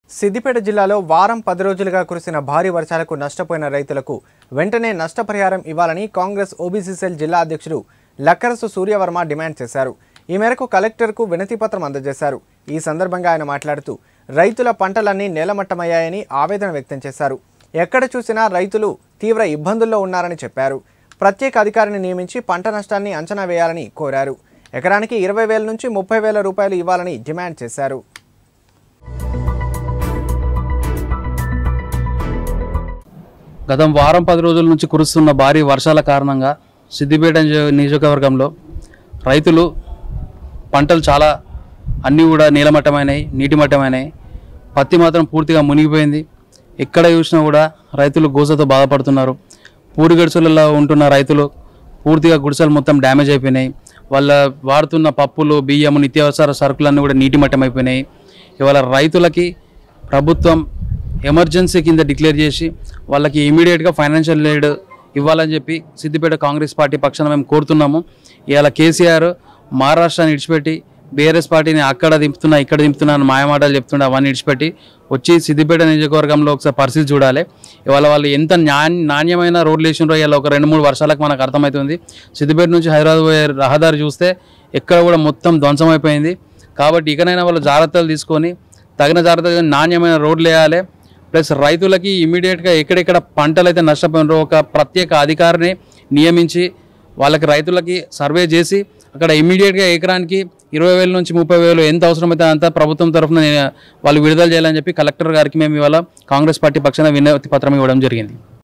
సిద్దిపేట జిల్లాలో వారం 10 రోజులుగా కురిసిన భారీ వర్షాలకు నష్టపోయిన రైతులకు వెంటనే నష్టపరిహారం ఇవ్వాలని కాంగ్రెస్ ఓబీసీ సెల్ జిల్లా అధ్యక్షుడు లక్కరసు సూర్యవర్మ డిమాండ్ చేశారు. ఈ మేరకు కలెక్టర్కు వినతిపత్రం అందజేశారు. ఈ సందర్భంగా ఆయన మాట్లాడుతూ రైతుల పంటలన్నీ నేలమట్టమయ్యాయని ఆవేదన వ్యక్తం చేశారు. ఎక్కడ చూసినా రైతులు తీవ్ర ఇబ్బందుల్లో ఉన్నారని చెప్పారు. ప్రత్యేక అధికారిని నియమించి పంట నష్టాన్ని అంచనా వేయాలని కోరారు. ఎకరానికి 20,000 నుంచి 30,000 రూపాయలు ఇవ్వాలని డిమాండ్ చేశారు. గత వారం 10 రోజుల నుంచి కురుస్తున్న భారీ వర్షాల కారణంగా సిద్దిపేట నియోజకవర్గంలో రైతులు పంటలు చాలా అన్నీ కూడా నీలమట్టమైనాయి, నీటిమట్టమైనాయి. పత్తి మాత్రం పూర్తిగా మునిగిపోయింది. ఎక్కడ చూసినా కూడా రైతులు గోసతో బాధపడుతున్నారు. పూరి గుడిసెలలో ఉంటున్న రైతులు పూర్తిగా గుడిసెలు మొత్తం డ్యామేజ్ అయిపోయినాయి. వాళ్ళ వాడుతున్న పప్పులు, బియ్యము, నిత్యావసర సరుకులన్నీ కూడా నీటిమట్టమైపోయినాయి. ఇవాళ రైతులకి ప్రభుత్వం ఎమర్జెన్సీ కింద డిక్లేర్ చేసి వాళ్ళకి ఇమీడియట్గా ఫైనాన్షియల్ ఎయిడ్ ఇవ్వాలని చెప్పి సిద్దిపేట కాంగ్రెస్ పార్టీ పక్షాన మేము కోరుతున్నాము. ఇవాళ కేసీఆర్ మహారాష్ట్రాన్ని విడిచిపెట్టి బీఆర్ఎస్ పార్టీని అక్కడ దింపుతున్నా ఇక్కడ దింపుతున్నా అని మాయమాటలు చెప్తుండే అవన్నీ విడిచిపెట్టి వచ్చి సిద్దిపేట నియోజకవర్గంలో ఒకసారి పరిస్థితి చూడాలి. ఇవాళ వాళ్ళు ఎంత నాణ్యమైన రోడ్లు వేసినారో ఇవాళ ఒక 2-3 వర్షాలకు మనకు అర్థమవుతుంది. సిద్దిపేట నుంచి హైదరాబాద్ పోయే రహదారి చూస్తే ఎక్కడ కూడా మొత్తం ధ్వంసమైపోయింది. కాబట్టి ఇకనైనా వాళ్ళు జాగ్రత్తలు తీసుకొని తగిన జాగ్రత్తగా నాణ్యమైన రోడ్లు వేయాలి. ప్లస్ రైతులకి ఇమీడియట్గా ఎక్కడెక్కడ పంటలు అయితే నష్టపోయినారో ఒక ప్రత్యేక అధికారిని నియమించి వాళ్ళకి రైతులకి సర్వే చేసి అక్కడ ఇమీడియట్గా ఎకరానికి 20,000 నుంచి 30,000 ఎంత అవసరమైతే అంత ప్రభుత్వం తరఫున వాళ్ళు విడుదల చేయాలని చెప్పి కలెక్టర్ గారికి మేము ఇవాళ కాంగ్రెస్ పార్టీ పక్షాన వినతి పత్రం ఇవ్వడం జరిగింది.